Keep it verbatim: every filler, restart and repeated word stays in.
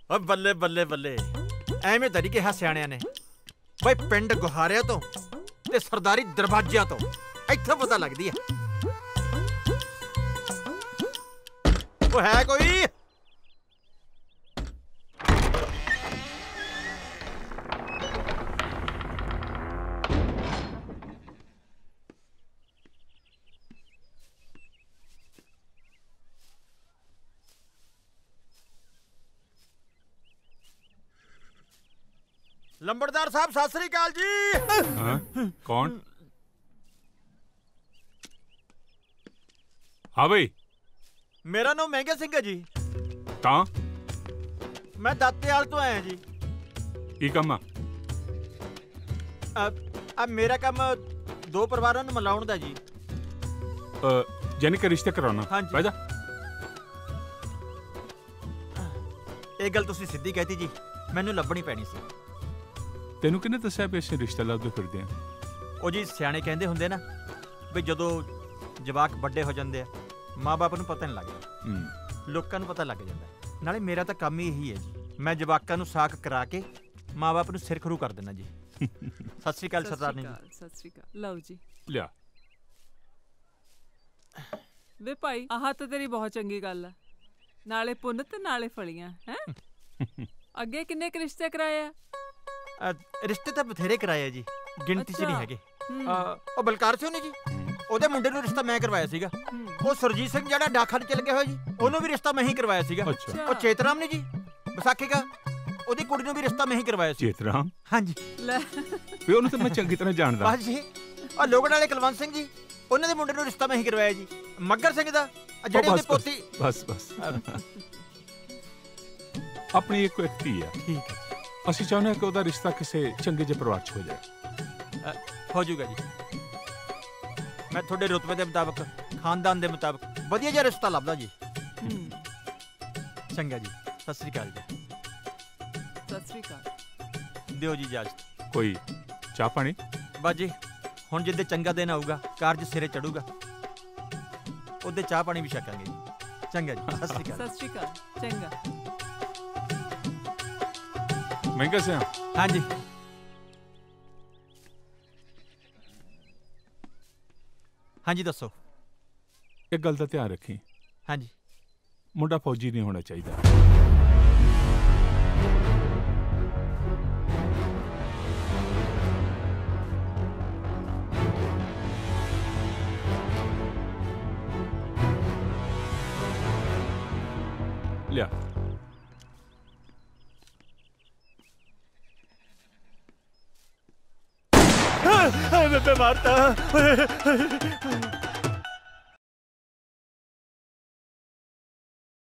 बल्ले बल्ले बल्ले ਐਵੇਂ ਤਾਂ ਨਹੀਂ ਕਿਹਾ ਸਿਆਣਿਆਂ ਨੇ ਬਈ ਪਿੰਡ ਗੁਹਾਰਿਆਂ ਤੋਂ ਤੇ ਸਰਦਾਰੀ ਦਰਵਾਜ਼ਿਆਂ ਤੋਂ ਇੱਥੇ ਪਤਾ ਲੱਗਦੀ ਹੈ ਉਹ ਹੈ ਕੋਈ लंबड़दार साहब सत श्री अकाल जी। हाँ? कौन? हाँ भाई मेरा नाम महंगे सिंह है जी। कहाँ? मैं दातेवाल तो आया जी। की कम आ? अब अब मेरा काम दो परिवारों ਨੂੰ ਮਿਲਾਉਣ ਦਾ ਜੀ। ਜਾਨੀ ਕਿ ਰਿਸ਼ਤੇ ਕਰਾਉਣਾ। हाँ जी। ਬਹਿ ਜਾ। ਇਹ ਗੱਲ ਤੁਸੀਂ ਸਿੱਧੀ ਕਹਿਤੀ ਜੀ, ਮੈਨੂੰ ਲੱਭਣੀ ਪੈਣੀ ਸੀ। ਤੈਨੂੰ ਕਿਹਨੇ ਦੱਸਿਆ ਵੀ ਅਸੀਂ ਰਿਸ਼ਤਾ ਲੱਭਦੇ ਫਿਰਦੇ ਆਂ? ਉਹ ਜੀ ਸਿਆਣੇ ਕਹਿੰਦੇ ਹੁੰਦੇ ਨਾ ਵੀ ਜਦੋਂ ਜਵਾਕ ਵੱਡੇ ਹੋ ਜਾਂਦੇ ਆ ਮਾਂ-ਬਾਪ ਨੂੰ ਪਤਾ ਨਹੀਂ ਲੱਗਦਾ, ਲੋਕਾਂ ਨੂੰ ਪਤਾ ਲੱਗ ਜਾਂਦਾ। ਨਾਲੇ ਮੇਰਾ ਤਾਂ ਕੰਮ ਹੀ ਇਹੀ ਹੈ ਜੀ, ਮੈਂ ਜਵਾਕਾਂ ਨੂੰ ਸਾਕ ਕਰਾ ਕੇ ਮਾਂ-ਬਾਪ ਨੂੰ ਸਿਰ ਖਰੂ ਕਰ ਦੇਣਾ ਜੀ। ਸਤਿ ਸ਼੍ਰੀ ਅਕਾਲ ਸਰਦਾਰਨੀ ਜੀ। ਸਤਿ ਸ਼੍ਰੀ ਅਕਾਲ। ਲਓ ਜੀ ਲਿਆ। ਵੇ ਭਾਈ ਆਹ ਤਾਂ ਤੇਰੀ ਬਹੁਤ ਚੰਗੀ ਗੱਲ ਆ, ਨਾਲੇ ਪੁੰਨ ਤੇ ਨਾਲੇ ਫਲੀਆਂ ਹੈ। ਅੱਗੇ ਕਿੰਨੇ ਕੁ ਰਿਸ਼ਤੇ ਕਰਾਏ ਆ? ਰਿਸ਼ਤੇ ਤਾਂ ਬਥੇਰੇ ਕਰਾਏ ਜੀ, ਗਿਣਤੀ ਚ ਨਹੀਂ ਹੈਗੇ। ਉਹ ਬਲਕਾਰ ਸਿੰਘ ਨੇ ਜੀ, ਉਹਦੇ ਮੁੰਡੇ ਨੂੰ ਰਿਸ਼ਤਾ ਮੈਂ ਕਰਵਾਇਆ ਸੀਗਾ। ਉਹ ਸੁਰਜੀਤ ਸਿੰਘ ਜਿਹੜਾ ਡਾਕਖਾਨੇ ਚ ਲੱਗਿਆ ਹੋਇਆ ਜੀ, ਉਹਨੂੰ ਵੀ ਰਿਸ਼ਤਾ ਮੈਂ ਹੀ ਕਰਵਾਇਆ ਸੀਗਾ। ਉਹ ਚੇਤਰਾਮ ਨੇ ਜੀ ਵਿਸਾਖੀ ਦਾ, ਉਹਦੀ ਕੁੜੀ ਨੂੰ ਵੀ ਰਿਸ਼ਤਾ ਮੈਂ ਹੀ ਕਰਵਾਇਆ ਸੀ। ਚੇਤਰਾਮ? ਹਾਂਜੀ। ਲੈ ਵੀ ਉਹਨੂੰ ਤਾਂ ਮੈਂ ਚੰਗੀ ਤਰ੍ਹਾਂ ਜਾਣਦਾ। ਬਸ ਜੀ। ਉਹ ਲੋਗੜ ਵਾਲੇ ਕੁਲਵੰਤ ਸਿੰਘ ਜੀ, ਉਹਨਾਂ ਦੇ ਮੁੰਡੇ ਨੂੰ ਰਿਸ਼ਤਾ ਮੈਂ ਹੀ ਕਰਵਾਇਆ ਜੀ। ਮੱਗਰ ਸਿੰਘ ਦਾ ਜਿਹੜੇ ਉਹਦੀ ਪੋਤੀ। ਬਸ ਬਸ ਆਪਣੀ ਇੱਕ ਧੀ ਆ। ਠੀਕ ਹੈ। ਅਸੀਂ ਚਾਹੁੰਦੇ ਹਾਂ ਕਿ ਉਹਦਾ ਰਿਸ਼ਤਾ ਕਿਸੇ ਚੰਗੇ ਜਿਹੇ ਪਰਿਵਾਰ 'ਚ ਹੋ ਜਾਏ। ਹੋ ਜਾਊਗਾ ਜੀ। ਮੈਂ ਤੁਹਾਡੇ ਰੁਤਬੇ ਦੇ ਮੁਤਾਬਕ, ਖਾਨਦਾਨ ਦੇ ਮੁਤਾਬਕ ਵਧੀਆ ਜਿਹਾ ਰਿਸ਼ਤਾ ਲੱਭਦਾ ਜੀ। ਚੰਗਾ ਜੀ, ਸਤਿ ਸ੍ਰੀ ਅਕਾਲ ਜੀ। ਸਤਿ ਸ਼੍ਰੀ ਅਕਾਲ। ਦਿਓ ਜੀ ਇਜਾਜ਼ਤ। ਕੋਈ ਚਾਹ ਪਾਣੀ? ਬਸ ਜੀ, ਹੁਣ ਜਿੱਦੇ ਚੰਗਾ ਦਿਨ ਆਊਗਾ, ਕਾਰਜ ਸਿਰੇ ਚੜੂਗਾ, ਉਹਦੇ ਚਾਹ ਪਾਣੀ ਵੀ ਛਕਾਂਗੇ ਜੀ। ਚੰਗਾ ਜੀ, ਸਤਿ ਸ੍ਰੀ ਅਕਾਲ। ਸਤਿ ਸ਼੍ਰੀ ਅਕਾਲ। ਚੰਗਾ। ਮਹਿੰਗਾ ਸਿੰਘ। ਹਾਂਜੀ। ਹਾਂਜੀ ਦੱਸੋ। ਇੱਕ ਗੱਲ ਦਾ ਧਿਆਨ ਰੱਖੀ। ਹਾਂਜੀ। ਮੁੰਡਾ ਫੌਜੀ ਨਹੀਂ ਹੋਣਾ ਚਾਹੀਦਾ। ਲਿਆ। मैं मारता